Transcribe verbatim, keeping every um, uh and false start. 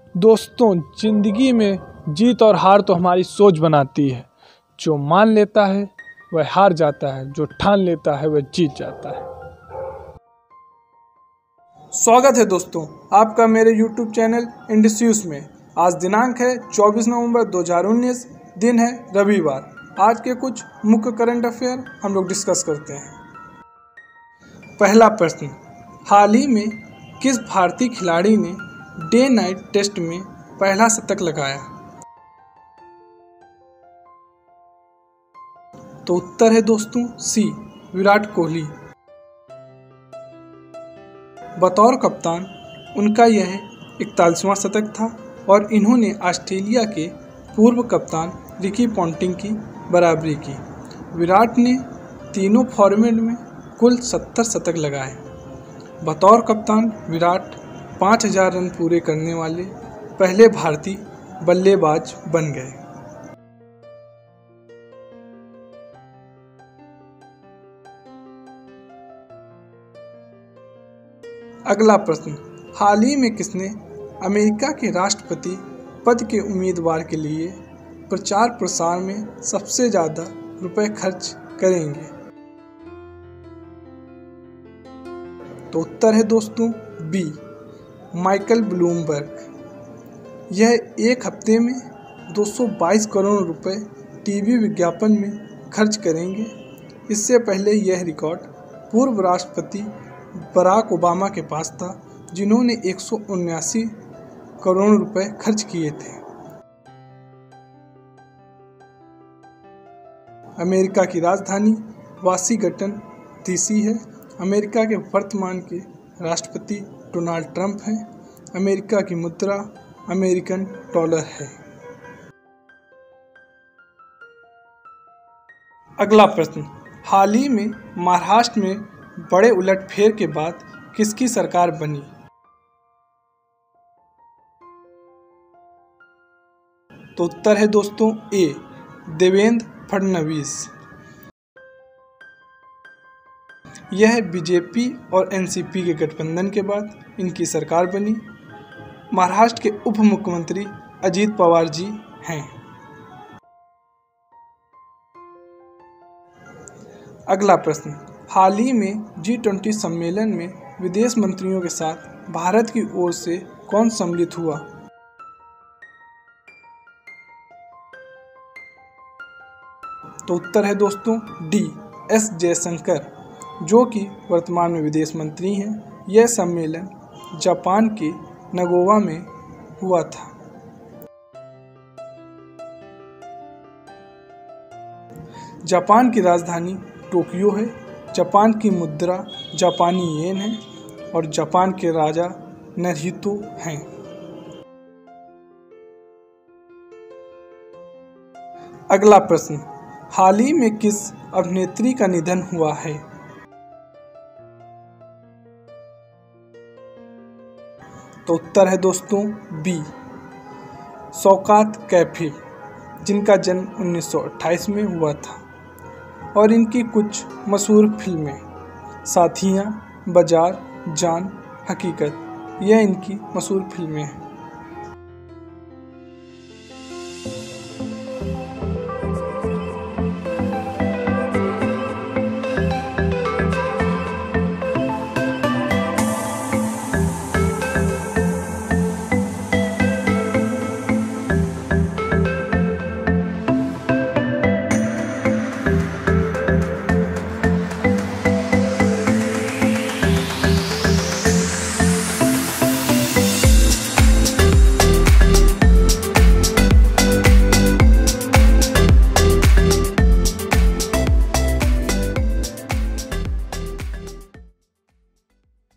दोस्तों, जिंदगी में जीत और हार तो हमारी सोच बनाती है। जो मान लेता है वह हार जाता है, जो ठान लेता है वह जीत जाता है। स्वागत है दोस्तों आपका मेरे यूट्यूब चैनल इंडिस्यूज में। आज दिनांक है चौबीस नवंबर दो हज़ार उन्नीस, दिन है रविवार। आज के कुछ मुख्य करंट अफेयर हम लोग डिस्कस करते हैं। पहला प्रश्न, हाल ही में किस भारतीय खिलाड़ी ने डे नाइट टेस्ट में पहला शतक लगाया? तो उत्तर है दोस्तों सी, विराट कोहली। बतौर कप्तान उनका यह इकतालीसवां शतक था और इन्होंने ऑस्ट्रेलिया के पूर्व कप्तान रिकी पॉन्टिंग की बराबरी की। विराट ने तीनों फॉर्मेट में कुल सत्तर शतक लगाए। बतौर कप्तान विराट पाँच हज़ार रन पूरे करने वाले पहले भारतीय बल्लेबाज बन गए। अगला प्रश्न, हाल ही में किसने अमेरिका के राष्ट्रपति पद के उम्मीदवार के लिए प्रचार प्रसार में सबसे ज़्यादा रुपए खर्च करेंगे? तो उत्तर है दोस्तों बी, माइकल ब्लूमबर्ग। यह एक हफ्ते में दो सौ बाईस करोड़ रुपए टीवी विज्ञापन में खर्च करेंगे। इससे पहले यह रिकॉर्ड पूर्व राष्ट्रपति बराक ओबामा के पास था, जिन्होंने एक सौ उन्यासी करोड़ रुपए खर्च किए थे। अमेरिका की राजधानी वाशिंगटन डीसी है। अमेरिका के वर्तमान के राष्ट्रपति डोनाल्ड ट्रंप हैं। अमेरिका की मुद्रा अमेरिकन डॉलर है। अगला प्रश्न, हाल ही में महाराष्ट्र में बड़े उलटफेर के बाद किसकी सरकार बनी? तो उत्तर है दोस्तों ए, देवेंद्र फडणवीस। यह बीजेपी और एनसीपी के गठबंधन के बाद इनकी सरकार बनी। महाराष्ट्र के उप मुख्यमंत्री अजित पवार जी हैं। अगला प्रश्न, हाल ही में जी ट्वेंटी सम्मेलन में विदेश मंत्रियों के साथ भारत की ओर से कौन सम्मिलित हुआ? तो उत्तर है दोस्तों डी, एस जयशंकर, जो कि वर्तमान में विदेश मंत्री हैं। यह सम्मेलन जापान के नगोया में हुआ था। जापान की राजधानी टोक्यो है। जापान की मुद्रा जापानी येन है और जापान के राजा नरहितो हैं। अगला प्रश्न, हाल ही में किस अभिनेत्री का निधन हुआ है? तो उत्तर है दोस्तों बी, शौकत कैफी, जिनका जन्म उन्नीस सौ अट्ठाईस में हुआ था और इनकी कुछ मशहूर फिल्में साथियाँ, बाजार, जान, हकीकत, यह इनकी मशहूर फिल्में हैं।